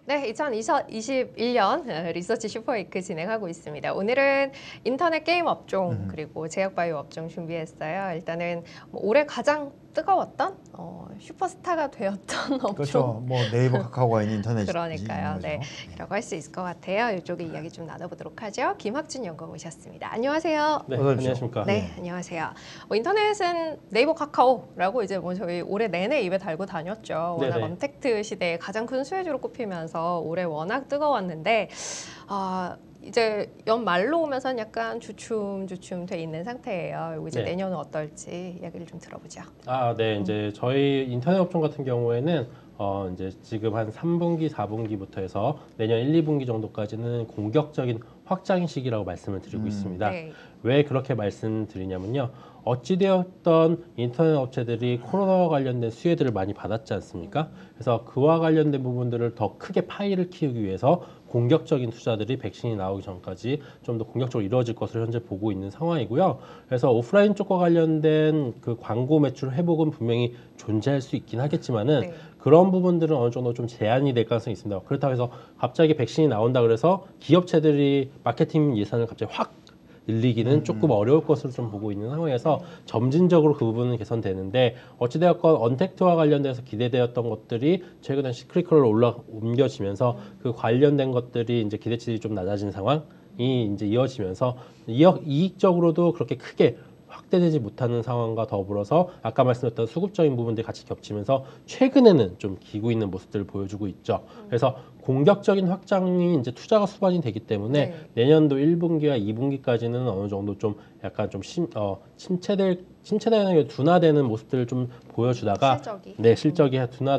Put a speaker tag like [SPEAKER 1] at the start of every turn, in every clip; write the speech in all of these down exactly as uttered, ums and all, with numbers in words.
[SPEAKER 1] 네, 이천이십일 년 리서치 슈퍼위크 진행하고 있습니다. 오늘은 인터넷 게임 업종
[SPEAKER 2] 음.
[SPEAKER 1] 그리고 제약바이오 업종 준비했어요. 일단은 뭐 올해 가장 뜨거웠던 어, 슈퍼스타가 되었던 업종.
[SPEAKER 2] 그렇죠. 뭐 네이버, 카카오가 있는 인터넷.
[SPEAKER 1] 그러니까요. 네, 라고 할 수 있을 것 같아요. 이쪽에 이야기 좀 나눠보도록 하죠. 김학준 연구원 모셨습니다. 안녕하세요.
[SPEAKER 3] 네,
[SPEAKER 2] 어서 오십시오.
[SPEAKER 3] 안녕하십니까.
[SPEAKER 1] 네,
[SPEAKER 2] 네.
[SPEAKER 1] 안녕하세요. 뭐 인터넷은 네이버, 카카오라고 이제 뭐 저희 올해 내내 입에 달고 다녔죠. 워낙
[SPEAKER 3] 네네.
[SPEAKER 1] 언택트 시대의 가장 큰 수혜주로 꼽히면서 올해 워낙 뜨거웠는데 아, 이제 연말로 오면서는 약간 주춤주춤 돼 있는 상태예요. 그리고 이제
[SPEAKER 3] 네.
[SPEAKER 1] 내년은 어떨지 이야기를 좀 들어보죠.
[SPEAKER 3] 아, 네, 이제 저희 인터넷 업종 같은 경우에는 어 이제 지금 한 삼 분기, 사 분기부터 해서 내년 일, 이 분기 정도까지는 공격적인 확장 시기라고 말씀을 드리고
[SPEAKER 2] 음.
[SPEAKER 3] 있습니다.
[SPEAKER 1] 네.
[SPEAKER 3] 왜 그렇게 말씀드리냐면요. 어찌되었던 인터넷 업체들이 코로나와 관련된 수혜들을 많이 받았지 않습니까? 그래서 그와 관련된 부분들을 더 크게 파이를 키우기 위해서 공격적인 투자들이 백신이 나오기 전까지 좀 더 공격적으로 이루어질 것으로 현재 보고 있는 상황이고요. 그래서 오프라인 쪽과 관련된 그 광고 매출 회복은 분명히 존재할 수 있긴 하겠지만은
[SPEAKER 1] 네.
[SPEAKER 3] 그런 부분들은 어느 정도 좀 제한이 될 가능성이 있습니다. 그렇다고 해서 갑자기 백신이 나온다 그래서 기업체들이 마케팅 예산을 갑자기 확 늘리기는
[SPEAKER 2] 음.
[SPEAKER 3] 조금 어려울 것으로 좀 보고 있는 상황에서 점진적으로 그 부분은 개선되는데 어찌되었건 언택트와 관련돼서 기대되었던 것들이 최근에 시크릿컬로 올라 옮겨지면서 그 관련된 것들이 이제 기대치들이 좀 낮아진 상황이 이제 이어지면서 이익, 이익적으로도 그렇게 크게 확대되지 못하는 상황과 더불어서 아까 말씀드렸던 수급적인 부분들이 같이 겹치면서 최근에는 좀 기고 있는 모습들을 보여주고 있죠. 그래서 공격적인 확장이 이제 투자가 수반이 되기 때문에
[SPEAKER 1] 네.
[SPEAKER 3] 내년도 일 분기와 이 분기까지는 어느 정도 좀 약간 좀 심, 어, 침체될 침체되는 게 둔화되는 모습들을 좀 보여주다가
[SPEAKER 1] 실적이.
[SPEAKER 3] 네 실적이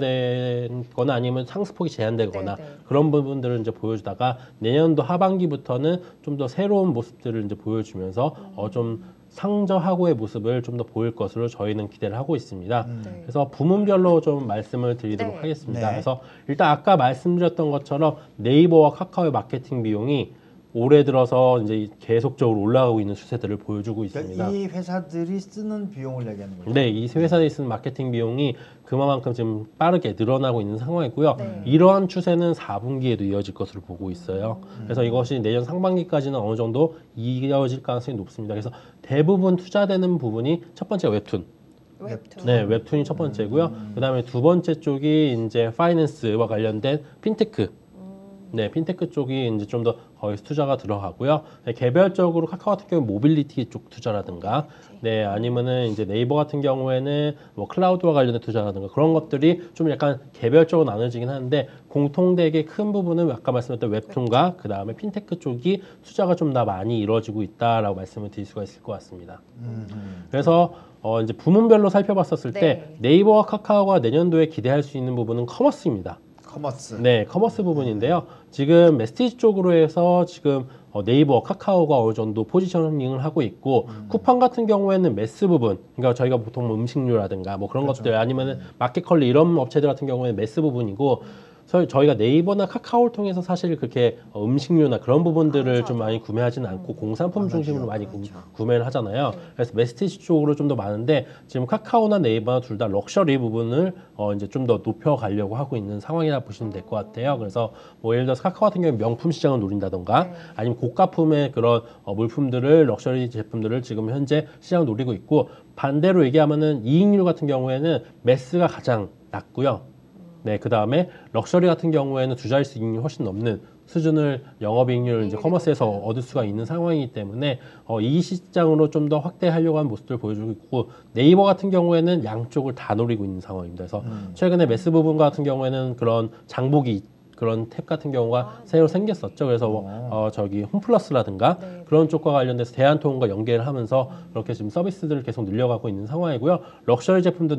[SPEAKER 3] 둔화되거나 아니면 상승폭이 제한되거나
[SPEAKER 1] 네, 네.
[SPEAKER 3] 그런 부분들을 이제 보여주다가 내년도 하반기부터는 좀 더 새로운 모습들을 이제 보여주면서
[SPEAKER 1] 음.
[SPEAKER 3] 어, 좀 상저하고의 모습을 좀 더 보일 것으로 저희는 기대를 하고 있습니다.
[SPEAKER 2] 음.
[SPEAKER 1] 네.
[SPEAKER 3] 그래서 부문별로 좀 말씀을 드리도록
[SPEAKER 1] 네.
[SPEAKER 3] 하겠습니다.
[SPEAKER 2] 네.
[SPEAKER 3] 그래서 일단 아까 말씀드렸던 것처럼 네이버와 카카오의 마케팅 비용이 올해 들어서 이제 계속적으로 올라가고 있는 추세들을 보여주고 있습니다.
[SPEAKER 2] 그러니까 이 회사들이 쓰는 비용을 얘기하는 거죠.
[SPEAKER 3] 네, 이 회사에 쓰는 마케팅 비용이 그만큼 지금 빠르게 늘어나고 있는 상황이고요.
[SPEAKER 1] 네.
[SPEAKER 3] 이러한 추세는 사 분기에도 이어질 것으로 보고 있어요.
[SPEAKER 2] 음.
[SPEAKER 3] 그래서 이것이 내년 상반기까지는 어느 정도 이어질 가능성이 높습니다. 그래서 대부분 투자되는 부분이 첫 번째 웹툰.
[SPEAKER 1] 웹툰.
[SPEAKER 3] 네, 웹툰이 첫 번째고요.
[SPEAKER 2] 음.
[SPEAKER 3] 그다음에 두 번째 쪽이 이제 파이낸스와 관련된 핀테크.
[SPEAKER 1] 음.
[SPEAKER 3] 네, 핀테크 쪽이 이제 좀 더 거기서 투자가 들어가고요. 네, 개별적으로 카카오 같은 경우 모빌리티 쪽 투자라든가, 네, 아니면은 이제 네이버 같은 경우에는 뭐 클라우드와 관련된 투자라든가 그런 것들이 좀 약간 개별적으로 나눠지긴 하는데 공통되게 큰 부분은 아까 말씀드렸던 웹툰과 그 다음에 핀테크 쪽이 투자가 좀 더 많이 이루어지고 있다라고 말씀을 드릴 수가 있을 것 같습니다.
[SPEAKER 2] 음, 음.
[SPEAKER 3] 그래서 어 이제 부문별로 살펴봤었을
[SPEAKER 1] 네.
[SPEAKER 3] 때 네이버와 카카오가 내년도에 기대할 수 있는 부분은 커머스입니다.
[SPEAKER 2] 커머스.
[SPEAKER 3] 네, 커머스 부분인데요. 지금 메시지 쪽으로 해서 지금 어, 네이버, 카카오가 어느 정도 포지셔닝을 하고 있고
[SPEAKER 2] 음.
[SPEAKER 3] 쿠팡 같은 경우에는 매스 부분, 그러니까 저희가 보통 뭐 음식료라든가 뭐 그런
[SPEAKER 2] 그렇죠.
[SPEAKER 3] 것들 아니면은 마켓컬리 이런 업체들 같은 경우에는 매스 부분이고 서- 저희가 네이버나 카카오를 통해서 사실 그렇게 어, 음식료나 그런 부분들을
[SPEAKER 1] 안
[SPEAKER 3] 좀
[SPEAKER 1] 사죠.
[SPEAKER 3] 많이 구매하지는 않고 공산품
[SPEAKER 2] 안
[SPEAKER 3] 중심으로
[SPEAKER 2] 하죠.
[SPEAKER 3] 많이 구,
[SPEAKER 1] 그렇죠.
[SPEAKER 3] 구매를 하잖아요.
[SPEAKER 1] 네.
[SPEAKER 3] 그래서 메시지 쪽으로 좀 더 많은데 지금 카카오나 네이버나 둘 다 럭셔리 부분을 어 이제 좀 더 높여 가려고 하고 있는 상황이라 보시면 될 것 같아요. 그래서 뭐 예를 들어서 카카오 같은 경우는 명품 시장을 노린다던가
[SPEAKER 1] 네.
[SPEAKER 3] 아니면 고가품의 그런 어 물품들을 럭셔리 제품들을 지금 현재 시장을 노리고 있고 반대로 얘기하면은 이익률 같은 경우에는 매스가 가장 낮고요. 네, 그 다음에 럭셔리 같은 경우에는 두 자릿수 이익률이 훨씬 넘는 수준을 영업이익률을 이제
[SPEAKER 1] 이익률이
[SPEAKER 3] 커머스에서
[SPEAKER 1] 높아요.
[SPEAKER 3] 얻을 수가 있는 상황이기 때문에 어, 이 시장으로 좀 더 확대하려고 하는 모습들을 보여주고 있고 네이버 같은 경우에는 양쪽을 다 노리고 있는 상황입니다. 그래서
[SPEAKER 2] 음.
[SPEAKER 3] 최근에 매스 부분 같은 경우에는 그런 장보기 그런 탭 같은 경우가
[SPEAKER 1] 아,
[SPEAKER 3] 새로
[SPEAKER 1] 네.
[SPEAKER 3] 생겼었죠. 그래서 뭐,
[SPEAKER 2] 어.
[SPEAKER 3] 어, 저기 홈플러스라든가
[SPEAKER 1] 네.
[SPEAKER 3] 그런 쪽과 관련돼서 대한통운과 연계를 하면서 그렇게 지금 서비스들을 계속 늘려가고 있는 상황이고요. 럭셔리 제품도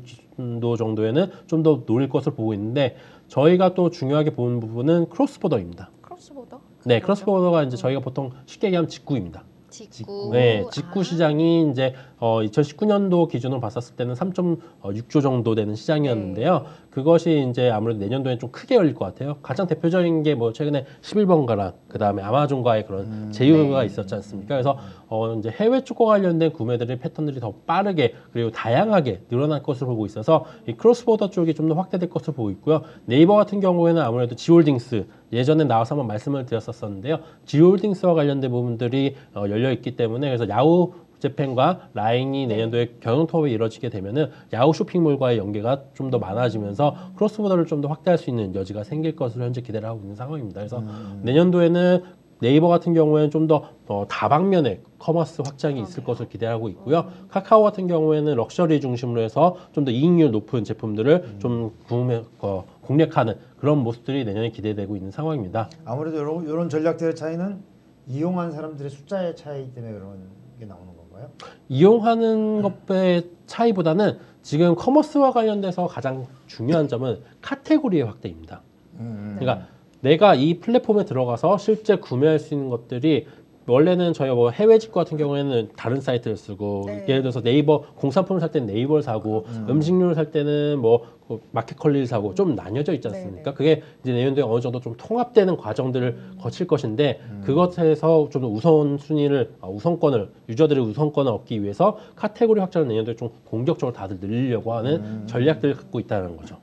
[SPEAKER 3] 내년도 정도에는 좀 더 노릴 것을 보고 있는데 저희가 또 중요하게 보는 부분은 크로스보더입니다.
[SPEAKER 1] 크로스보더?
[SPEAKER 3] 네,
[SPEAKER 1] 뭐죠?
[SPEAKER 3] 크로스보더가 이제 저희가 보통 쉽게 얘기하면 직구입니다.
[SPEAKER 1] 직구.
[SPEAKER 3] 네,
[SPEAKER 1] 아.
[SPEAKER 3] 직구 시장이 이제 어, 이천십구 년도 기준으로 봤었을 때는 삼 점 육 조 정도 되는 시장이었는데요. 그것이 이제 아무래도 내년도에 좀 크게 열릴 것 같아요. 가장 대표적인 게 뭐 최근에 십일 번가랑 그 다음에 아마존과의 그런
[SPEAKER 2] 음.
[SPEAKER 3] 제휴가
[SPEAKER 1] 네.
[SPEAKER 3] 있었지 않습니까? 그래서 어, 이제 해외 축구 관련된 구매들의 패턴들이 더 빠르게 그리고 다양하게 늘어날 것으로 보고 있어서 이 크로스보더 쪽이 좀 더 확대될 것으로 보고 있고요. 네이버 같은 경우에는 아무래도 지홀딩스 예전에 나와서 한번 말씀을 드렸었는데요. 지홀딩스와 관련된 부분들이 어, 열려 있기 때문에 그래서 야후 재팬과 라인이 내년도에 경영 통합이 이루어지게 되면은 야후 쇼핑몰과의 연계가 좀 더 많아지면서 크로스보더를 좀 더 확대할 수 있는 여지가 생길 것으로 현재 기대를 하고 있는 상황입니다. 그래서
[SPEAKER 2] 음.
[SPEAKER 3] 내년도에는 네이버 같은 경우에는 좀 더 어, 다방면의 커머스 확장이 있을 것을 기대하고 있고요. 카카오 같은 경우에는 럭셔리 중심으로 해서 좀 더 이익률 높은 제품들을 좀 구매, 어, 공략하는 그런 모습들이 내년에 기대되고 있는 상황입니다.
[SPEAKER 2] 아무래도 이런, 이런 전략들의 차이는 이용한 사람들의 숫자의 차이 때문에 그런 게 나오는 건가요?
[SPEAKER 3] 이용하는 것의 차이보다는 지금 커머스와 관련돼서 가장 중요한 점은 카테고리의 확대입니다.
[SPEAKER 2] 음.
[SPEAKER 3] 그러니까 내가 이 플랫폼에 들어가서 실제 구매할 수 있는 것들이 원래는 저희가 뭐 해외 직구 같은 경우에는 다른 사이트를 쓰고
[SPEAKER 1] 네.
[SPEAKER 3] 예를 들어서 네이버 공산품을 살 때는 네이버를 사고
[SPEAKER 2] 음.
[SPEAKER 3] 음식료를 살 때는 뭐 마켓컬리를 사고 좀 나뉘어져 있지 않습니까?
[SPEAKER 1] 네, 네.
[SPEAKER 3] 그게 이제 내년도에 어느 정도 좀 통합되는 과정들을
[SPEAKER 1] 음.
[SPEAKER 3] 거칠 것인데
[SPEAKER 2] 음.
[SPEAKER 3] 그것에서 좀 우선 순위를 아, 우선권을 유저들의 우선권을 얻기 위해서 카테고리 확장을 내년도에 좀 공격적으로 다들 늘리려고 하는
[SPEAKER 2] 음.
[SPEAKER 3] 전략들을 갖고 있다는 거죠.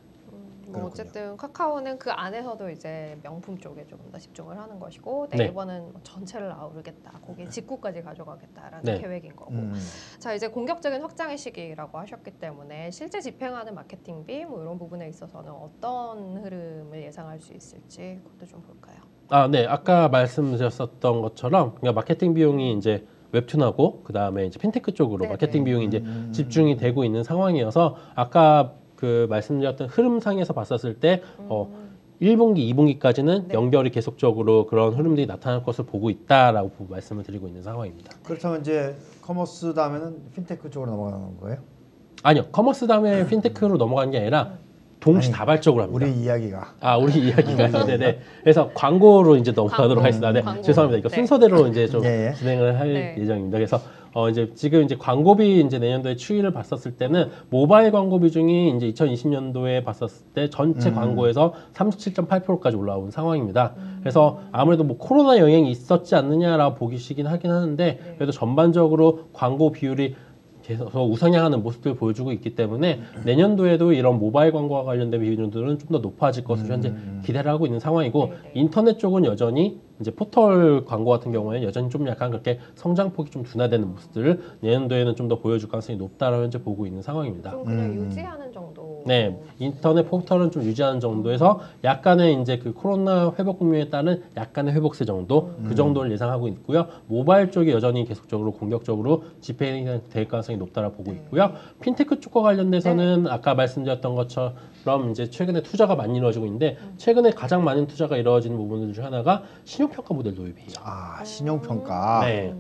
[SPEAKER 1] 뭐
[SPEAKER 2] 그렇군요.
[SPEAKER 1] 어쨌든 카카오는 그 안에서도 이제 명품 쪽에 좀 더 집중을 하는 것이고
[SPEAKER 3] 네.
[SPEAKER 1] 네이버는 뭐 전체를 아우르겠다. 거기에 직구까지 가져가겠다라는
[SPEAKER 3] 네.
[SPEAKER 1] 계획인 거고.
[SPEAKER 2] 음.
[SPEAKER 1] 자 이제 공격적인 확장의 시기라고 하셨기 때문에 실제 집행하는 마케팅비 뭐 이런 부분에 있어서는 어떤 흐름을 예상할 수 있을지 그것도 좀 볼까요?
[SPEAKER 3] 아, 네. 아까 말씀드렸었던 것처럼 그러니까 마케팅 비용이 이제 웹툰하고 그 다음에 이제 핀테크 쪽으로
[SPEAKER 1] 네네.
[SPEAKER 3] 마케팅 비용이 이제
[SPEAKER 2] 음.
[SPEAKER 3] 집중이 되고 있는 상황이어서 아까 그 말씀드렸던 흐름상에서 봤었을 때 어,
[SPEAKER 1] 음,
[SPEAKER 3] 일 분기, 이 분기까지는
[SPEAKER 1] 네.
[SPEAKER 3] 연결이 계속적으로 그런 흐름들이 나타날 것을 보고 있다라고 말씀을 드리고 있는 상황입니다.
[SPEAKER 2] 그렇다면 이제 커머스 다음에는 핀테크 쪽으로 넘어가는 거예요?
[SPEAKER 3] 아니요, 커머스 다음에 핀테크로 넘어가는 게 아니라 동시다발적으로 합니다.
[SPEAKER 2] 우리 이야기가
[SPEAKER 3] 아, 우리 이야기가 네네. 그래서 광고로 이제 넘어가도록
[SPEAKER 1] 광고,
[SPEAKER 3] 하겠습니다. 네,
[SPEAKER 1] 광고.
[SPEAKER 3] 죄송합니다. 이거
[SPEAKER 1] 네.
[SPEAKER 3] 순서대로 이제 좀
[SPEAKER 2] 예, 예.
[SPEAKER 3] 진행을 할
[SPEAKER 1] 네.
[SPEAKER 3] 예정입니다. 그래서 어 이제 지금 이제 광고비 이제 내년도에 추이를 봤었을 때는 모바일 광고 비중이 이제 이천이십 년도에 봤었을 때 전체
[SPEAKER 2] 음.
[SPEAKER 3] 광고에서 삼십칠 점 팔 퍼센트까지 올라온 상황입니다. 그래서 아무래도 뭐 코로나 영향이 있었지 않느냐라고 보기시긴 하긴 하는데 그래도 전반적으로 광고 비율이 계속 우상향하는 모습들을 보여주고 있기 때문에 내년도에도 이런 모바일 광고와 관련된 비중들은 좀 더 높아질 것으로 현재
[SPEAKER 2] 음.
[SPEAKER 3] 기대를 하고 있는 상황이고
[SPEAKER 1] 네, 네.
[SPEAKER 3] 인터넷 쪽은 여전히 이제 포털 광고 같은 경우에는 여전히 좀 약간 그렇게 성장폭이 좀 둔화되는 모습들을 내년도에는 좀 더 보여줄 가능성이 높다라고 현재 보고 있는 상황입니다.
[SPEAKER 1] 좀 그냥
[SPEAKER 2] 음.
[SPEAKER 1] 유지하는 정도.
[SPEAKER 3] 네, 인터넷 포털은 좀 유지하는 정도에서 약간의 이제 그 코로나 회복 국면에 따른 약간의 회복세 정도 그 정도를 예상하고 있고요. 모바일 쪽이 여전히 계속적으로 공격적으로 집행이 될 가능성이 높다라고 보고
[SPEAKER 1] 네.
[SPEAKER 3] 있고요. 핀테크 쪽과 관련돼서는 아까 말씀드렸던 것처럼 이제 최근에 투자가 많이 이루어지고 있는데 최근에 가장 많은 투자가 이루어지는 부분들 중 하나가 신용평가 모델 도입이에요.
[SPEAKER 2] 아 신용평가
[SPEAKER 3] 네.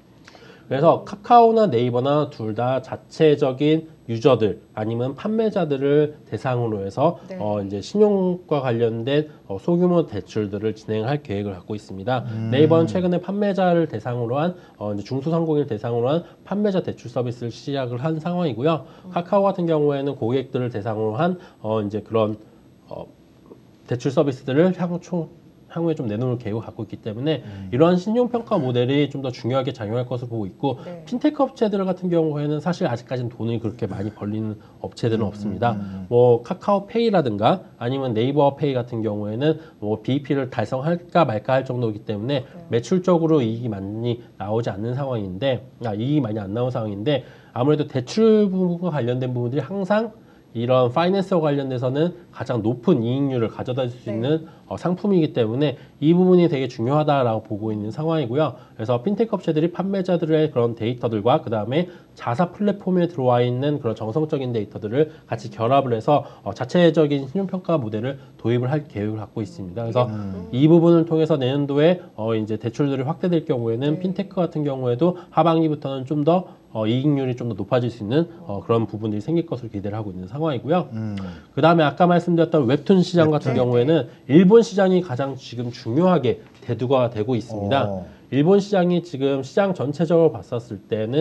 [SPEAKER 3] 그래서 카카오나 네이버나 둘 다 자체적인 유저들 아니면 판매자들을 대상으로 해서
[SPEAKER 1] 네.
[SPEAKER 3] 어 이제 신용과 관련된 어 소규모 대출들을 진행할 계획을 갖고 있습니다.
[SPEAKER 2] 음.
[SPEAKER 3] 네이버는 최근에 판매자를 대상으로 한 어 이제 중소상공인을 대상으로 한 판매자 대출 서비스를 시작을 한 상황이고요. 카카오 같은 경우에는 고객들을 대상으로 한 어 이제 그런 어 대출 서비스들을 향후 총 향후에 좀 내놓을 계획을 갖고 있기 때문에
[SPEAKER 2] 음.
[SPEAKER 3] 이러한 신용평가 모델이 좀 더 중요하게 작용할 것으로 보고 있고
[SPEAKER 1] 네.
[SPEAKER 3] 핀테크 업체들 같은 경우에는 사실 아직까지는 돈이 그렇게 많이 벌리는 업체들은 없습니다.
[SPEAKER 2] 음.
[SPEAKER 3] 뭐 카카오페이라든가 아니면 네이버페이 같은 경우에는 뭐 비이피를 달성할까 말까 할 정도이기 때문에 매출적으로 이익이 많이 나오지 않는 상황인데 아, 이익이 많이 안 나오는 상황인데 아무래도 대출 부분과 관련된 부분들이 항상 이런 파이낸스와 관련돼서는 가장 높은 이익률을 가져다 줄 수
[SPEAKER 1] 네.
[SPEAKER 3] 있는 어, 상품이기 때문에 이 부분이 되게 중요하다라고 보고 있는 상황이고요. 그래서 핀테크 업체들이 판매자들의 그런 데이터들과 그 다음에 자사 플랫폼에 들어와 있는 그런 정성적인 데이터들을 같이 결합을 해서 어, 자체적인 신용평가 모델을 도입을 할 계획을 갖고 있습니다. 그래서
[SPEAKER 2] 음.
[SPEAKER 3] 이 부분을 통해서 내년도에 어, 이제 대출들이 확대될 경우에는
[SPEAKER 1] 네.
[SPEAKER 3] 핀테크 같은 경우에도 하반기부터는 좀 더 어, 이익률이 좀 더 높아질 수 있는 어, 그런 부분들이 생길 것으로 기대를 하고 있는 상황이고요.
[SPEAKER 2] 음.
[SPEAKER 3] 그 다음에 아까 말씀드렸던 웹툰 시장 같은
[SPEAKER 1] 웹툰?
[SPEAKER 3] 경우에는 일본 시장이 가장 지금 중요하게 대두가 되고 있습니다.
[SPEAKER 2] 어.
[SPEAKER 3] 일본 시장이 지금 시장 전체적으로 봤었을 때는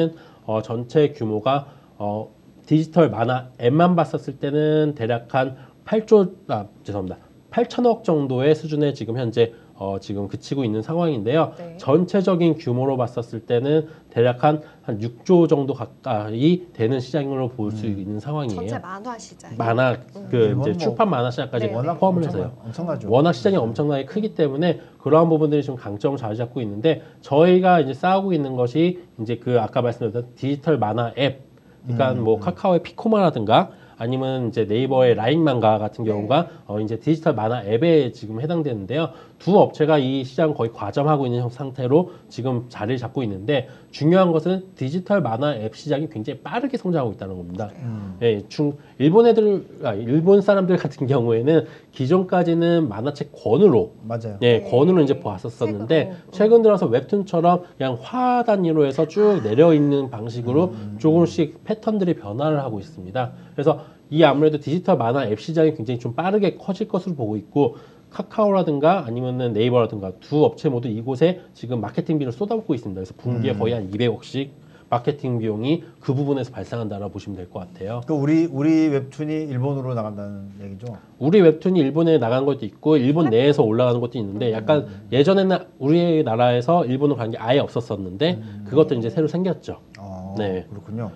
[SPEAKER 3] 어, 전체 규모가 어, 디지털 만화 앱만 봤었을 때는 대략 한 팔조 아 죄송합니다 팔천억 정도의 수준에 지금 현재 어, 지금 그치고 있는 상황인데요.
[SPEAKER 1] 네.
[SPEAKER 3] 전체적인 규모로 봤었을 때는 대략 한, 한 육조 정도 가까이 되는 시장으로 볼 수
[SPEAKER 2] 음.
[SPEAKER 3] 있는 상황이에요.
[SPEAKER 1] 전체 만화 시장.
[SPEAKER 3] 만화 그
[SPEAKER 2] 일본은
[SPEAKER 3] 이제
[SPEAKER 2] 뭐
[SPEAKER 3] 출판 만화 시장까지
[SPEAKER 1] 네.
[SPEAKER 2] 워낙
[SPEAKER 3] 포함을
[SPEAKER 2] 엄청,
[SPEAKER 3] 해서요.
[SPEAKER 2] 엄청나죠.
[SPEAKER 3] 워낙 시장이 엄청나게 크기 때문에 그러한 부분들이 좀 강점을 자리 잡고 있는데 저희가 이제 싸우고 있는 것이 이제 그 아까 말씀드렸던 디지털 만화 앱, 그러니까
[SPEAKER 2] 음,
[SPEAKER 3] 뭐
[SPEAKER 2] 음.
[SPEAKER 3] 카카오의 피코마라든가 아니면 이제 네이버의 라인만가 같은
[SPEAKER 1] 네.
[SPEAKER 3] 경우가 어 이제 디지털 만화 앱에 지금 해당되는데요. 두 업체가 이 시장 거의 과점하고 있는 상태로 지금 자리를 잡고 있는데 중요한 것은 디지털 만화 앱 시장이 굉장히 빠르게 성장하고 있다는 겁니다.
[SPEAKER 2] 음.
[SPEAKER 3] 예, 중 일본 애들, 아, 일본 사람들 같은 경우에는 기존까지는 만화책 권으로
[SPEAKER 2] 맞아요.
[SPEAKER 3] 예,
[SPEAKER 1] 네.
[SPEAKER 3] 권으로 이제 보았었었는데
[SPEAKER 1] 책으로. 음.
[SPEAKER 3] 최근 들어서 웹툰처럼 그냥 화 단위로 해서 쭉 내려 있는 방식으로
[SPEAKER 2] 음.
[SPEAKER 3] 조금씩 패턴들이 변화를 하고 있습니다. 그래서 이 아무래도 디지털 만화 앱 시장이 굉장히 좀 빠르게 커질 것으로 보고 있고 카카오라든가 아니면은 네이버라든가 두 업체 모두 이곳에 지금 마케팅비를 쏟아붓고 있습니다. 그래서 분기에
[SPEAKER 2] 음.
[SPEAKER 3] 거의 한 이백억씩 마케팅 비용이 그 부분에서 발생한다라고 보시면 될 것 같아요.
[SPEAKER 2] 그 우리 우리 웹툰이 일본으로 나간다는 얘기죠.
[SPEAKER 3] 우리 웹툰이 일본에 나간 것도 있고 일본 내에서 올라가는 것도 있는데 약간 예전에는 우리나라에서 일본으로 간 게 아예 없었었는데 그것도 이제 새로 생겼죠.
[SPEAKER 2] 어,
[SPEAKER 3] 네.
[SPEAKER 2] 그렇군요.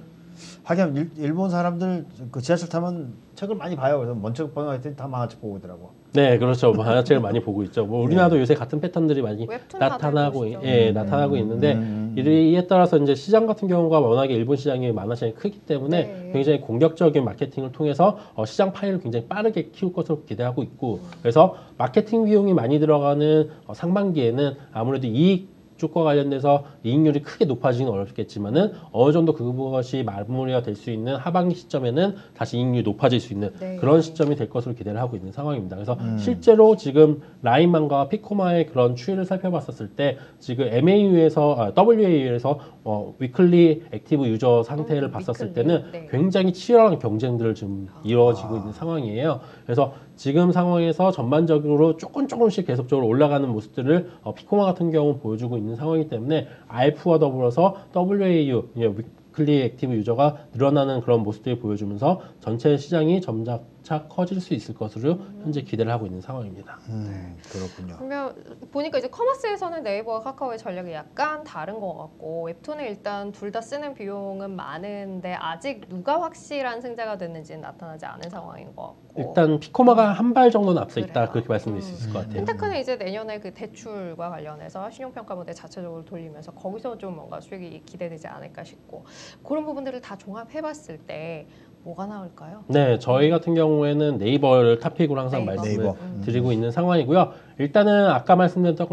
[SPEAKER 2] 하긴 일, 일본 사람들 그 지하철 타면 책을 많이 봐요. 그래서 먼 책 보는 했더니 다 만화책 보고 있더라고.
[SPEAKER 3] 네, 그렇죠. 만화책을 많이 보고 있죠. 뭐 우리나라도
[SPEAKER 2] 네.
[SPEAKER 3] 요새 같은 패턴들이 많이
[SPEAKER 1] 웹툰
[SPEAKER 3] 나타나고,
[SPEAKER 1] 다들
[SPEAKER 3] 예,
[SPEAKER 1] 보시죠.
[SPEAKER 3] 나타나고 있는데
[SPEAKER 2] 음.
[SPEAKER 3] 이에 따라서 이제 시장 같은 경우가 워낙에 일본 시장이 만화 시장이 크기 때문에
[SPEAKER 1] 네.
[SPEAKER 3] 굉장히 공격적인 마케팅을 통해서 어, 시장 파이를 굉장히 빠르게 키울 것으로 기대하고 있고 그래서 마케팅 비용이 많이 들어가는 어, 상반기에는 아무래도 이익 쪽과 관련돼서 이익률이 크게 높아지기는 어렵겠지만은 어느 정도 그것이 마무리가 될 수 있는 하반기 시점에는 다시 이익률이 높아질 수 있는
[SPEAKER 1] 네.
[SPEAKER 3] 그런 시점이 될 것으로 기대를 하고 있는 상황입니다. 그래서
[SPEAKER 2] 음.
[SPEAKER 3] 실제로 지금 라인만과 피코마의 그런 추이를 살펴봤었을 때 지금 엠에이유에서 아, 더블유에이유에서 어, 위클리 액티브 유저 상태를
[SPEAKER 1] 음,
[SPEAKER 3] 봤었을
[SPEAKER 1] 위클리.
[SPEAKER 3] 때는
[SPEAKER 1] 네.
[SPEAKER 3] 굉장히 치열한 경쟁들을 지금 이루어지고 있는 상황이에요. 그래서 지금 상황에서 전반적으로 조금 조금씩 계속적으로 올라가는 모습들을 어, 피코마 같은 경우 보여주고 있는 상황이기 때문에 알프와 더불어서 더블유에이유 위클리 액티브 유저가 늘어나는 그런 모습들을 보여주면서 전체 시장이 점차 커질 수 있을 것으로 현재 기대를 하고 있는 상황입니다.
[SPEAKER 2] 음, 그렇군요.
[SPEAKER 1] 그러면 보니까 이제 커머스에서는 네이버와 카카오의 전략이 약간 다른 것 같고 웹툰에 일단 둘 다 쓰는 비용은 많은데 아직 누가 확실한 승자가 됐는지는 나타나지 않은 상황인 것 같고
[SPEAKER 3] 일단 피코마가 한 발 정도는 앞서 있다
[SPEAKER 1] 그래요.
[SPEAKER 3] 그렇게 말씀드릴 수 있을 것
[SPEAKER 2] 음.
[SPEAKER 3] 같아요.
[SPEAKER 1] 핀테크는 이제 내년에 그 대출과 관련해서 신용평가 모델 자체적으로 돌리면서 거기서 좀 뭔가 수익이 기대되지 않을까 싶고 그런 부분들을 다 종합해봤을 때 뭐가 나올까요?
[SPEAKER 3] 네, 저희 같은 경우에는 네이버를 탑픽으로 항상
[SPEAKER 1] 네이버.
[SPEAKER 3] 말씀을
[SPEAKER 2] 네이버.
[SPEAKER 1] 음.
[SPEAKER 3] 드리고 있는 상황이고요. 일단은 아까 말씀드렸던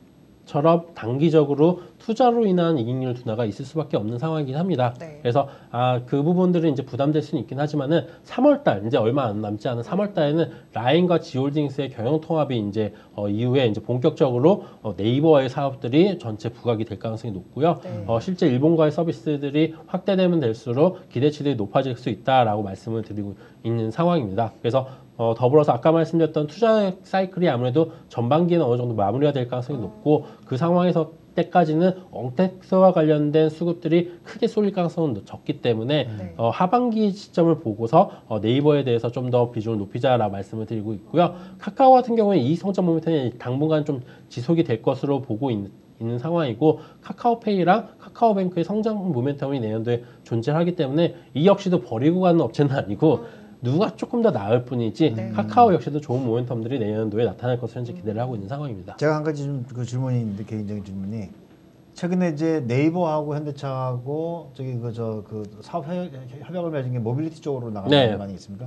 [SPEAKER 3] 것처럼 단기적으로 투자로 인한 이익률 둔화가 있을 수밖에 없는 상황이긴 합니다.
[SPEAKER 1] 네.
[SPEAKER 3] 그래서 아, 그 부분들은 이제 부담될 수는 있긴 하지만은 삼월달 이제 얼마 안 남지 않은 삼월달에는 라인과 지홀딩스의 경영 통합이 이제 어, 이후에 이제 본격적으로 어, 네이버와의 사업들이 전체 부각이 될 가능성이 높고요.
[SPEAKER 1] 네.
[SPEAKER 3] 어, 실제 일본과의 서비스들이 확대되면 될수록 기대치들이 높아질 수 있다라고 말씀을 드리고 있는 상황입니다. 그래서 어, 더불어서 아까 말씀드렸던 투자 사이클이 아무래도 전반기에는 어느 정도 마무리가 될 가능성이 높고 그 상황에서 때까지는 엉텍스와 관련된 수급들이 크게 쏠릴 가능성은 적기 때문에
[SPEAKER 1] 네.
[SPEAKER 3] 어, 하반기 시점을 보고서 어, 네이버에 대해서 좀 더 비중을 높이자라고 말씀을 드리고 있고요. 카카오 같은 경우에 이 성장 모멘텀이 당분간 좀 지속이 될 것으로 보고 있는 있는 상황이고 카카오페이랑 카카오뱅크의 성장 모멘텀이 내년도에 존재하기 때문에 이 역시도 버리고 가는 업체는 아니고 누가 조금 더 나을 뿐이지
[SPEAKER 1] 네.
[SPEAKER 3] 카카오 역시도 좋은 모멘텀들이 내년도에 나타날 것으로 현재 기대를 하고 있는 상황입니다.
[SPEAKER 2] 제가 한 가지 좀 그 질문이 있는데 개인적인 질문이 최근에 이제 네이버하고 현대차하고 저기 그 저 그 사업 협- 협약을 맺은 게 모빌리티 쪽으로 나가는
[SPEAKER 3] 네.
[SPEAKER 2] 게 많이 있습니까?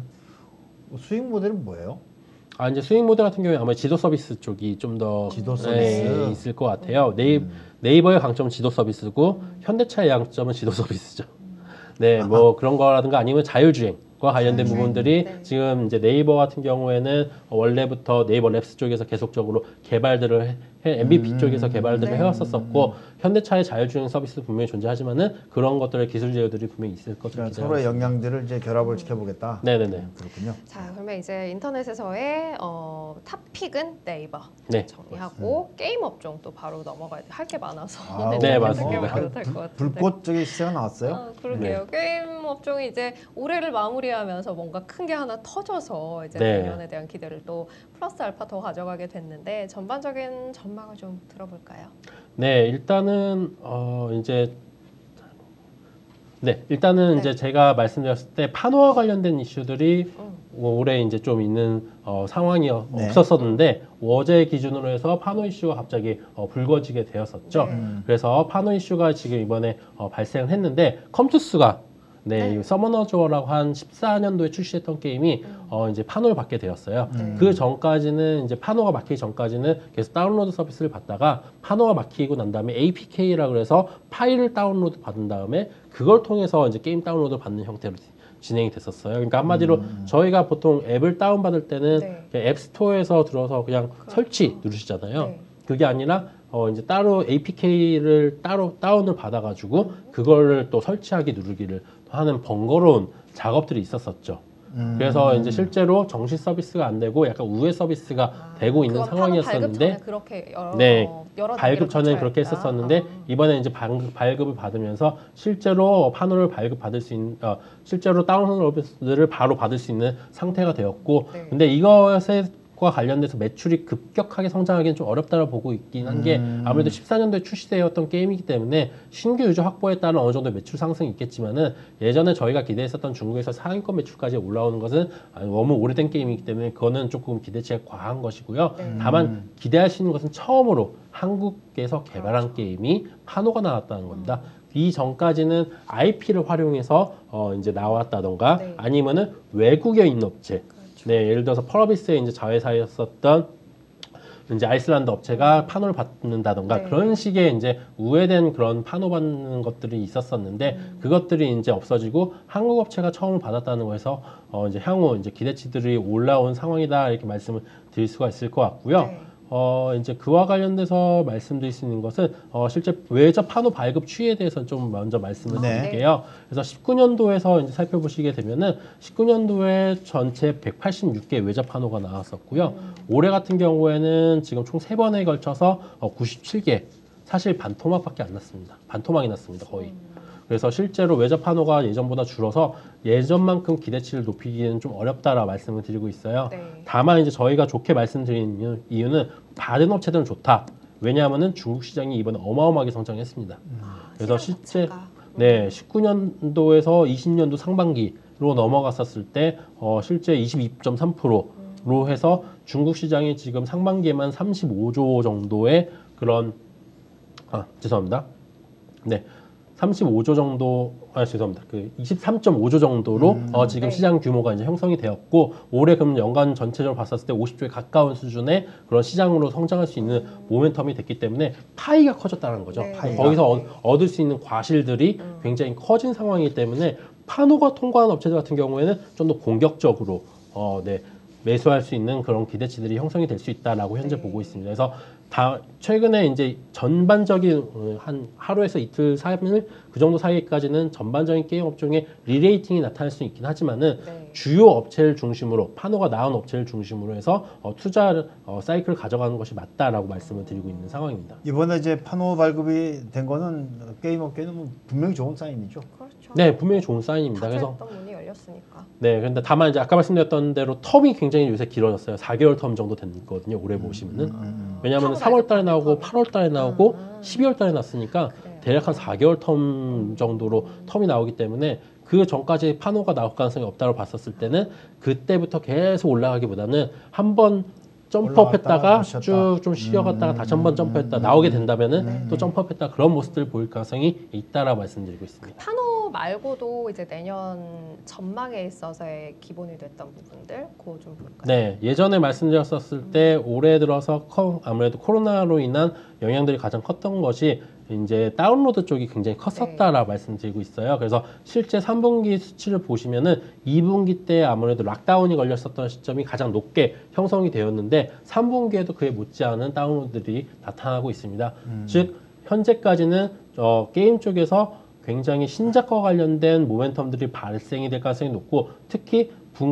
[SPEAKER 2] 수익 모델은 뭐예요?
[SPEAKER 3] 아 이제 수익 모델 같은 경우에 아마 지도 서비스 쪽이 좀 더
[SPEAKER 2] 지도 서비스?
[SPEAKER 3] 있을 것 같아요. 네이, 네이버의 강점은 지도 서비스고 현대차의 양점은 지도 서비스죠. 네, 뭐 그런 거라든가 아니면 자율주행과 관련된
[SPEAKER 1] 자율주행.
[SPEAKER 3] 부분들이
[SPEAKER 1] 네.
[SPEAKER 3] 지금 이제 네이버 같은 경우에는 원래부터 네이버 랩스 쪽에서 계속적으로 개발들을 해- 엠브이피
[SPEAKER 2] 음.
[SPEAKER 3] 쪽에서 개발들을
[SPEAKER 1] 네.
[SPEAKER 3] 해왔었었고 현대차의 자율주행 서비스도 분명히 존재하지만은 그런 것들의 기술 제휴들이 분명히 있을 것으로
[SPEAKER 2] 그러니까
[SPEAKER 3] 기대하고
[SPEAKER 2] 서로의
[SPEAKER 3] 있습니다.
[SPEAKER 2] 영향들을 이제 결합을 시켜보겠다.
[SPEAKER 3] 네네네.
[SPEAKER 2] 음, 그렇군요.
[SPEAKER 1] 자, 그러면 이제 인터넷에서의 어, 탑픽은 네이버
[SPEAKER 3] 네.
[SPEAKER 1] 정리하고 게임 업종 또 바로 넘어가야 돼. 할 게 많아서
[SPEAKER 2] 아,
[SPEAKER 3] 네,
[SPEAKER 1] 좀
[SPEAKER 3] 맞습니다.
[SPEAKER 1] 어떻게
[SPEAKER 2] 어,
[SPEAKER 1] 될것
[SPEAKER 2] 불-
[SPEAKER 1] 같은데.
[SPEAKER 2] 불꽃 저기 시세가 나왔어요?
[SPEAKER 1] 아, 그러게요. 게임 업종이 이제 올해를 마무리하면서 뭔가 큰 게 하나 터져서 이제
[SPEAKER 3] 네.
[SPEAKER 1] 내년에 대한 기대를 또 플러스 알파 더 가져가게 됐는데 전반적인 전망을 좀 들어볼까요?
[SPEAKER 3] 네, 일단은 어 이제 네, 일단은
[SPEAKER 1] 네.
[SPEAKER 3] 이제 제가 말씀드렸을 때 파노와 관련된 이슈들이
[SPEAKER 1] 음.
[SPEAKER 3] 올해 이제 좀 있는 어, 상황이
[SPEAKER 2] 네.
[SPEAKER 3] 없었었는데 어제 기준으로 해서 파노 이슈가 갑자기 어, 불거지게 되었었죠.
[SPEAKER 1] 네.
[SPEAKER 2] 음.
[SPEAKER 3] 그래서 파노 이슈가 지금 이번에 어, 발생을 했는데 컴투스가 네,
[SPEAKER 1] 네.
[SPEAKER 3] 이 서머너즈워라고 한 십사 년도에 출시했던 게임이
[SPEAKER 1] 음.
[SPEAKER 3] 어, 이제 파노를 받게 되었어요.
[SPEAKER 2] 음.
[SPEAKER 3] 그 전까지는 이제 파노가 막히기 전까지는 계속 다운로드 서비스를 받다가 파노가 막히고 난 다음에 에이피케이라고 해서 파일을 다운로드 받은 다음에 그걸 통해서 이제 게임 다운로드 받는 형태로 진행이 됐었어요. 그러니까 한마디로
[SPEAKER 2] 음.
[SPEAKER 3] 저희가 보통 앱을 다운받을 때는
[SPEAKER 1] 네.
[SPEAKER 3] 그냥 앱스토어에서 들어서 그냥
[SPEAKER 1] 그렇죠.
[SPEAKER 3] 설치 누르시잖아요.
[SPEAKER 1] 네.
[SPEAKER 3] 그게 아니라 어 이제 따로 에이피케이를 따로 다운을 받아가지고 그거를 또 설치하기 누르기를 하는 번거로운 작업들이 있었었죠.
[SPEAKER 2] 음.
[SPEAKER 3] 그래서 이제 실제로 정시 서비스가 안 되고 약간 우회 서비스가
[SPEAKER 1] 아,
[SPEAKER 3] 되고 있는
[SPEAKER 1] 그건 파노 발급
[SPEAKER 3] 상황이었었는데
[SPEAKER 1] 전에 그렇게 여러,
[SPEAKER 3] 네,
[SPEAKER 1] 어, 여러
[SPEAKER 3] 발급
[SPEAKER 1] 단계를
[SPEAKER 3] 전에
[SPEAKER 1] 거쳐야
[SPEAKER 3] 그렇게
[SPEAKER 1] 했다.
[SPEAKER 3] 했었었는데
[SPEAKER 1] 아.
[SPEAKER 3] 이번에 이제 발, 발급을 받으면서 실제로 파노를 발급 받을 수 있는 어, 실제로 다운로드를 바로 받을 수 있는 상태가 되었고
[SPEAKER 1] 네.
[SPEAKER 3] 근데 이것에 과 관련돼서 매출이 급격하게 성장하기는 좀 어렵다고 보고 있긴 한 게
[SPEAKER 2] 음.
[SPEAKER 3] 아무래도 십사 년도에 출시되었던 게임이기 때문에 신규 유저 확보에 따른 어느 정도 매출 상승이 있겠지만은 예전에 저희가 기대했었던 중국에서 상위권 매출까지 올라오는 것은 너무 오래된 게임이기 때문에 그거는 조금 기대치가 과한 것이고요.
[SPEAKER 1] 네.
[SPEAKER 3] 다만 기대할 수 있는 것은 처음으로 한국에서 개발한
[SPEAKER 1] 그렇죠.
[SPEAKER 3] 게임이 파노가 나왔다는 겁니다. 이 전까지는 아이피를 활용해서 어 이제 나왔다던가
[SPEAKER 1] 네.
[SPEAKER 3] 아니면은 외국에 있는 업체
[SPEAKER 1] 그렇죠.
[SPEAKER 3] 네, 예를 들어서 펄어비스의 이제 자회사였었던 이제 아이슬란드 업체가 파노를 받는다던가
[SPEAKER 1] 네.
[SPEAKER 3] 그런 식의 이제 우회된 그런 파노 받는 것들이 있었었는데
[SPEAKER 1] 음.
[SPEAKER 3] 그것들이 이제 없어지고 한국 업체가 처음 받았다는 거에서 어 이제 향후 이제 기대치들이 올라온 상황이다 이렇게 말씀을 드릴 수가 있을 것 같고요.
[SPEAKER 1] 네.
[SPEAKER 3] 어 이제 그와 관련돼서 말씀드릴 수 있는 것은 어 실제 외저 파노 발급 추이에 대해서 좀 먼저 말씀을
[SPEAKER 2] 네.
[SPEAKER 3] 드릴게요. 그래서 십구 년도에서 이제 살펴보시게 되면은 십구 년도에 전체 백팔십육 개 외저 파노가 나왔었고요.
[SPEAKER 1] 음.
[SPEAKER 3] 올해 같은 경우에는 지금 총 세 번에 걸쳐서 어 구십칠 개 사실 반토막밖에 안 났습니다. 반토막이 났습니다 거의. 그래서 실제로 외저 파노가 예전보다 줄어서 예전만큼 기대치를 높이기는 좀 어렵다라 말씀을 드리고 있어요.
[SPEAKER 1] 네.
[SPEAKER 3] 다만 이제 저희가 좋게 말씀드리는 이유- 이유는 받은 업체들은 좋다. 왜냐하면은 중국 시장이 이번에 어마어마하게 성장했습니다.
[SPEAKER 1] 아,
[SPEAKER 3] 그래서
[SPEAKER 1] 시장
[SPEAKER 3] 실제
[SPEAKER 1] 자체가.
[SPEAKER 3] 네, 십구 년도에서 이십 년도 상반기로 넘어갔었을 때 어, 실제 이십이 점 삼 퍼센트로 해서 중국 시장이 지금 상반기에만 삼십오 조 정도의 그런 아 죄송합니다. 네. 삼십오 조 정도, 아, 죄송합니다. 그 이십삼 점 오 조 정도로
[SPEAKER 2] 음.
[SPEAKER 3] 어, 지금
[SPEAKER 1] 네.
[SPEAKER 3] 시장 규모가 이제 형성이 되었고, 올해 그럼 연간 전체적으로 봤었을 때 오십 조에 가까운 수준의 그런 시장으로 성장할 수 있는 모멘텀이 됐기 때문에 파이가 커졌다는 거죠.
[SPEAKER 1] 네,
[SPEAKER 3] 파이.
[SPEAKER 1] 네.
[SPEAKER 3] 거기서
[SPEAKER 1] 네.
[SPEAKER 3] 얻, 얻을 수 있는 과실들이
[SPEAKER 1] 음.
[SPEAKER 3] 굉장히 커진 상황이기 때문에 파노가 통과한 업체들 같은 경우에는 좀 더 공격적으로 어, 네, 매수할 수 있는 그런 기대치들이 형성이 될 수 있다라고 현재
[SPEAKER 1] 네.
[SPEAKER 3] 보고 있습니다. 그래서 다 최근에 이제 전반적인 어, 한 하루에서 이틀 삼 일 그 정도 사이까지는 전반적인 게임 업종의 리레이팅이 나타날 수 있긴 하지만은
[SPEAKER 1] 네.
[SPEAKER 3] 주요 업체를 중심으로 파노가 나온 업체를 중심으로 해서 어, 투자 어, 사이클을 가져가는 것이 맞다라고 말씀을 드리고 있는 상황입니다.
[SPEAKER 2] 이번에 이제 파노 발급이 된 거는 게임 업계는 뭐 분명히 좋은 사인이죠.
[SPEAKER 1] 그렇죠.
[SPEAKER 3] 네, 분명히 좋은 사인입니다. 그래서
[SPEAKER 1] 가져했던 문이 열렸으니까.
[SPEAKER 3] 네, 근데 다만 이제 아까 말씀드렸던 대로 텀이 굉장히 요새 길어졌어요. 사 개월 텀 정도 됐거든요. 올해 보시면은.
[SPEAKER 2] 음.
[SPEAKER 3] 왜냐하면
[SPEAKER 1] 파노
[SPEAKER 3] 삼월 달에
[SPEAKER 1] 발급하는
[SPEAKER 3] 나오고
[SPEAKER 1] 텀이.
[SPEAKER 3] 팔월 달에 나오고
[SPEAKER 1] 아.
[SPEAKER 3] 십이월 달에 났으니까
[SPEAKER 1] 그래요.
[SPEAKER 3] 대략 한 사 개월 텀 정도로 텀이 나오기 때문에 그 전까지 파노가 나올 가능성이 없다고 봤었을 때는 그때부터 계속 올라가기보다는 한번 점프업했다가
[SPEAKER 2] 올라갔다가 쉬었다.
[SPEAKER 3] 쭉 좀 쉬어갔다가 다시 한번 점프했다 나오게 된다면은
[SPEAKER 1] 네.
[SPEAKER 3] 또 점프업했다 그런 모습들을 보일 가능성이 있다라고 말씀드리고 있습니다.
[SPEAKER 1] 파노 말고도 이제 내년 전망에 있어서의 기본이 됐던 부분들 그거 좀 볼까요?
[SPEAKER 3] 네, 예전에 말씀드렸었을 때 올해 들어서 커- 아무래도 코로나로 인한 영향들이 가장 컸던 것이 이제 다운로드 쪽이 굉장히 컸었다라고 말씀드리고 있어요. 그래서 실제 삼 분기 수치를 보시면은 이 분기 때 아무래도 락다운이 걸렸었던 시점이 가장 높게 형성이 되었는데 삼 분기에도 그에 못지않은 다운로드들이 나타나고 있습니다.
[SPEAKER 2] 음.
[SPEAKER 3] 즉 현재까지는 어, 게임 쪽에서 굉장히 신작과 관련된 모멘텀들이 발생이 될 가능성이 높고 특히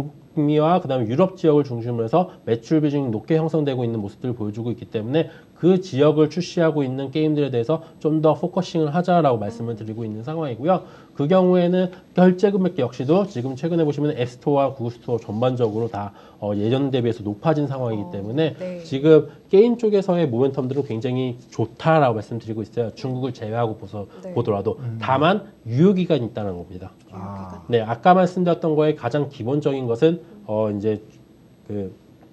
[SPEAKER 3] 북미와 그다음에 유럽 지역을 중심으로 해서 매출 비중이 높게 형성되고 있는 모습들을 보여주고 있기 때문에 그 지역을 출시하고 있는 게임들에 대해서 좀 더 포커싱을 하자라고 말씀을 드리고 있는 상황이고요. 그 경우에는 결제 금액 역시도 지금 최근에 보시면 앱스토어와 구글스토어 전반적으로 다 어, 예전 대비해서 높아진 상황이기
[SPEAKER 1] 어,
[SPEAKER 3] 때문에
[SPEAKER 1] 네.
[SPEAKER 3] 지금 게임 쪽에서의 모멘텀들은 굉장히 좋다라고 말씀드리고 있어요. 중국을 제외하고 보서,
[SPEAKER 1] 네.
[SPEAKER 3] 보더라도 다만 유효기간이 있다는 겁니다.
[SPEAKER 2] 아.
[SPEAKER 3] 네, 아까 말씀드렸던 거에 가장 기본적인 것은 어 이제 그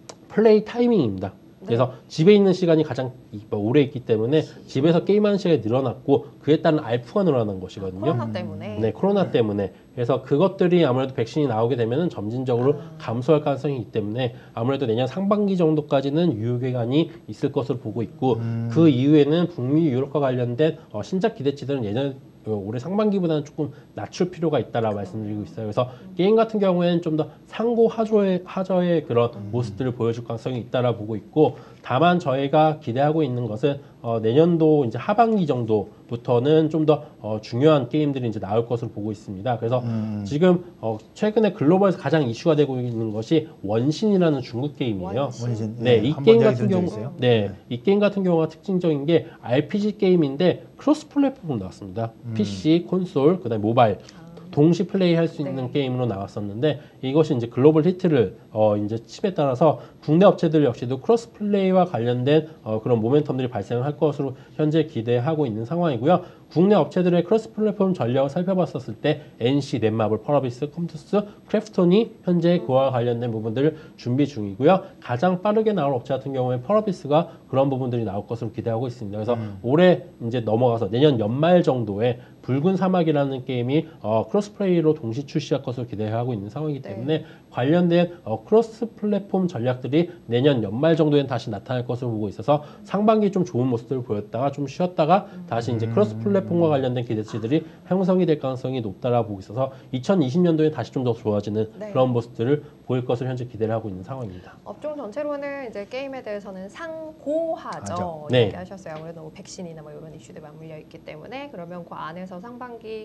[SPEAKER 3] 플레이 타이밍입니다. 그래서 집에 있는 시간이 가장 이- 뭐 오래 있기 때문에 집에서 게임하는 시간이 늘어났고 그에 따른 알프가 늘어난 것이거든요.
[SPEAKER 1] 코로나 때문에.
[SPEAKER 3] 네, 코로나 때문에. 그래서 그것들이 아무래도 백신이 나오게 되면 점진적으로 감소할 가능성이 있기 때문에 아무래도 내년 상반기 정도까지는 유효기간이 있을 것으로 보고 있고 그 이후에는 북미 유럽과 관련된 어, 신작 기대치들은 예전 어, 올해 상반기보다는 조금 낮출 필요가 있다라고 말씀드리고 있어요. 그래서 게임 같은 경우에는 좀 더 상고 하저의, 하저의 그런 모습들을 보여줄 가능성이 있다라고 보고 있고 다만 저희가 기대하고 있는 것은 어, 내년도 이제 하반기 정도부터는 좀 더 어, 중요한 게임들이 이제 나올 것으로 보고 있습니다. 그래서
[SPEAKER 2] 음.
[SPEAKER 3] 지금 어, 최근에 글로벌에서 가장 이슈가 되고 있는 것이 원신이라는 중국 게임이에요.
[SPEAKER 1] 원신.
[SPEAKER 2] 원신.
[SPEAKER 3] 네, 이
[SPEAKER 2] 한번
[SPEAKER 3] 게임
[SPEAKER 2] 이야기
[SPEAKER 3] 같은
[SPEAKER 2] 들은 적
[SPEAKER 3] 경우,
[SPEAKER 2] 있어요?
[SPEAKER 3] 네, 이 게임 같은 경우가 특징적인 게 알피지 게임인데 크로스 플랫폼으로 나왔습니다.
[SPEAKER 2] 음.
[SPEAKER 3] 피씨, 콘솔, 그다음에 모바일. 동시 플레이할 수 있는
[SPEAKER 1] 네.
[SPEAKER 3] 게임으로 나왔었는데 이것이 이제 글로벌 히트를 어 이제 칩에 따라서 국내 업체들 역시도 크로스 플레이와 관련된 어 그런 모멘텀들이 발생할 것으로 현재 기대하고 있는 상황이고요. 국내 업체들의 크로스 플랫폼 전략을 살펴봤었을 때 엔씨, 넷마블, 펄어비스, 컴투스, 크래프톤이 현재 그와 관련된 부분들을 준비 중이고요. 가장 빠르게 나올 업체 같은 경우에 펄어비스가 그런 부분들이 나올 것으로 기대하고 있습니다. 그래서
[SPEAKER 2] 음.
[SPEAKER 3] 올해 이제 넘어가서 내년 연말 정도에 붉은 사막이라는 게임이 어, 크로스 플레이로 동시 출시할 것으로 기대하고 있는 상황이기
[SPEAKER 1] 네.
[SPEAKER 3] 때문에 관련된 어, 크로스 플랫폼 전략들이 내년 연말 정도엔 다시 나타날 것으로 보고 있어서 상반기 좀 좋은 모습들을 보였다가 좀 쉬었다가 다시 이제 크로스 플랫폼과 관련된 기대치들이 형성이 될 가능성이 높다라고 보고 있어서 이천이십 년도에 다시 좀 더 좋아지는
[SPEAKER 1] 네.
[SPEAKER 3] 그런 모습들을 보일 것을 현재 기대를 하고 있는 상황입니다.
[SPEAKER 1] 업종 전체로는 이제 게임에 대해서는 상고하죠.
[SPEAKER 2] 하죠.
[SPEAKER 3] 네.
[SPEAKER 1] 얘기하셨어요. 아무래도 뭐 백신이나 뭐 이런 이슈들 맞물려 있기 때문에 그러면 그 안에서 상반기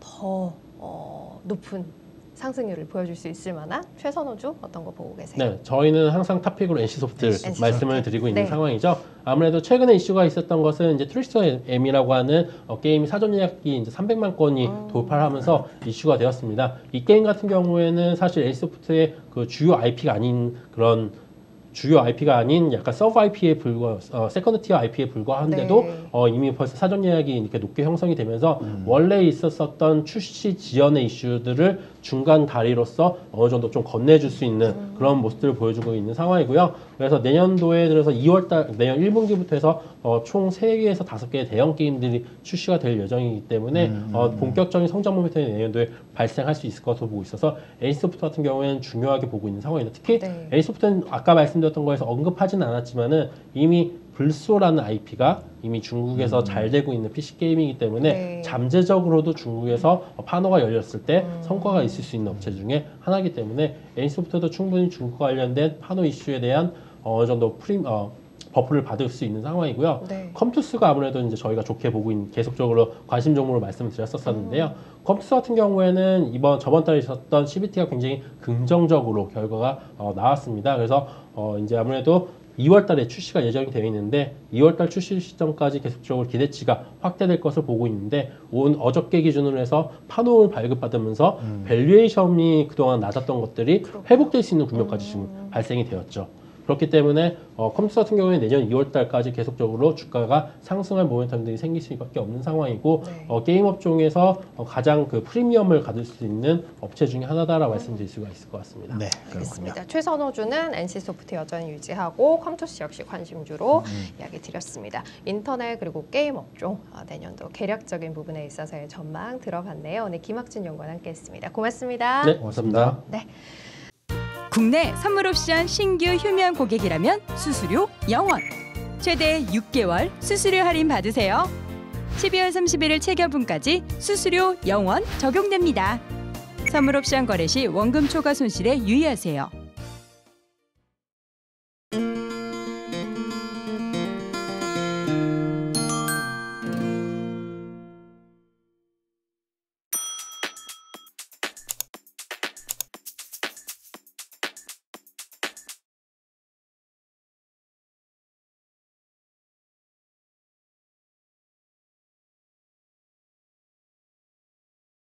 [SPEAKER 1] 더 어, 높은 상승률을 보여줄 수 있을 만한 최선호주 어떤 거 보고 계세요?
[SPEAKER 3] 네, 저희는 항상 탑픽으로 엔씨소프트를
[SPEAKER 1] 엔씨소프트.
[SPEAKER 3] 말씀을 드리고 있는
[SPEAKER 1] 네.
[SPEAKER 3] 상황이죠. 아무래도 최근에 이슈가 있었던 것은 이제 트리스터 M이라고 하는 어, 게임이 사전 예약이 이제 삼백만 건이
[SPEAKER 1] 음.
[SPEAKER 3] 돌파를 하면서 이슈가 되었습니다. 이 게임 같은 경우에는 사실 엔씨소프트의 그 주요 아이피가 아닌 그런 주요 아이피가 아닌 약간 서브 아이피에 불과 어, 세컨드 티어 아이피에 불과한데도
[SPEAKER 1] 네.
[SPEAKER 3] 어, 이미 벌써 사전 예약이 이렇게 높게 형성이 되면서 원래 있었었던 출시 지연의 이슈들을 중간 다리로서 어느 정도 좀 건네줄 수 있는 그런 모습들을 보여주고 있는 상황이고요. 그래서 내년도에 들어서 이월달 내년 일 분기부터 해서 어, 총 세 개에서 다섯 개의 대형 게임들이 출시가 될 예정이기 때문에
[SPEAKER 2] 음, 음,
[SPEAKER 3] 어, 본격적인 성장 모멘텀이 내년도에 발생할 수 있을 것으로 보고 있어서 엔씨소프트 같은 경우에는 중요하게 보고 있는 상황입니다. 특히
[SPEAKER 1] 네.
[SPEAKER 3] 엔씨소프트는 아까 말씀드렸던 거에서 언급하지는 않았지만은 이미 불소라는 아이피가 이미 중국에서 잘 되고 있는 피씨 게임이기 때문에
[SPEAKER 1] 네.
[SPEAKER 3] 잠재적으로도 중국에서 파노가 열렸을 때
[SPEAKER 1] 음.
[SPEAKER 3] 성과가 있을 수 있는 업체 중에 하나이기 때문에 엔씨소프트도 충분히 중국과 관련된 파노 이슈에 대한 어느 정도 프림 어, 버프를 받을 수 있는 상황이고요.
[SPEAKER 1] 네.
[SPEAKER 3] 컴투스가 아무래도 이제 저희가 좋게 보고 있는 계속적으로 관심 종목으로 말씀을 드렸었었는데요.
[SPEAKER 1] 음.
[SPEAKER 3] 컴투스 같은 경우에는 이번 저번 달에 있었던 씨비티가 굉장히 긍정적으로 결과가 어, 나왔습니다. 그래서 어, 이제 아무래도 이월 달에 출시가 예정이 되어 있는데 이월 달 출시 시점까지 계속적으로 기대치가 확대될 것을 보고 있는데 온 어저께 기준으로 해서 파노를 발급받으면서
[SPEAKER 2] 음.
[SPEAKER 3] 밸류에이션이 그동안 낮았던 것들이
[SPEAKER 1] 그렇구나.
[SPEAKER 3] 회복될 수 있는 국면까지 지금
[SPEAKER 1] 음.
[SPEAKER 3] 발생이 되었죠. 그렇기 때문에 어, 컴투스 같은 경우에 내년 이월 달까지 계속적으로 주가가 상승할 모멘텀들이 생길 수밖에 없는 상황이고
[SPEAKER 1] 네.
[SPEAKER 3] 어, 게임 업종에서 어, 가장 그 프리미엄을 가질 수 있는 업체 중에 하나다라고 말씀드릴 수가 있을 것 같습니다.
[SPEAKER 2] 네, 그렇군요.
[SPEAKER 1] 알겠습니다. 최선호주는 엔씨소프트 여전히 유지하고 컴투스 역시 관심주로 이야기 드렸습니다. 인터넷 그리고 게임 업종 어, 내년도 계략적인 부분에 있어서의 전망 들어봤네요. 오늘 김학준 연구원 함께했습니다. 고맙습니다.
[SPEAKER 3] 네, 고맙습니다.
[SPEAKER 1] 네.
[SPEAKER 4] 국내 선물옵션 신규 휴면 고객이라면 수수료 영 원. 최대 육 개월 수수료 할인 받으세요. 십이월 삼십일일 체결분까지 수수료 영원 적용됩니다. 선물옵션 거래 시 원금 초과 손실에 유의하세요.